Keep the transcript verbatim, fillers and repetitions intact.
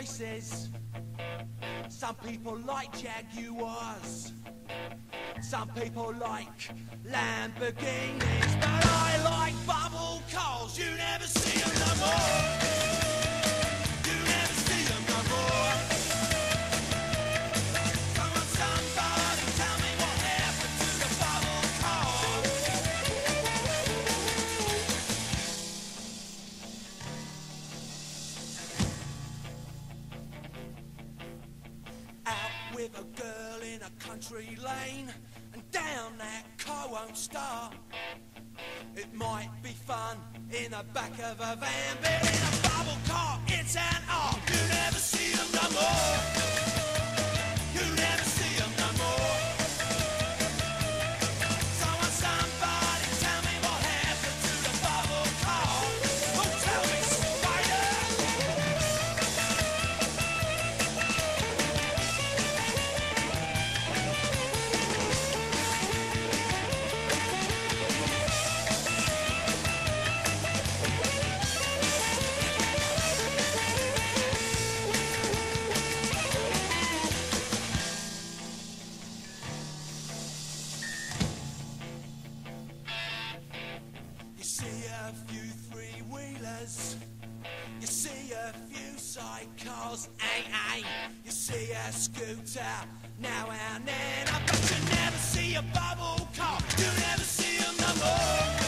choices. Some people like Jaguars, some people like Lamborghinis, but I like bubble cars. You never see them no more. You never see them no more. Come on, somebody, tell me what happened to the bubble car. Out with a girl in a country lane, and down that car won't start. It might be fun in the back of a van, but in a bubble car it's an art. You never see them no more. You never see them no more. Someone, somebody, tell me what happened to the bubble car. Oh, tell me, spider. You see a few three-wheelers, you see a few sidecars, ay, ay. You see a scooter now and then, but you never see a bubble car. You never see them no more.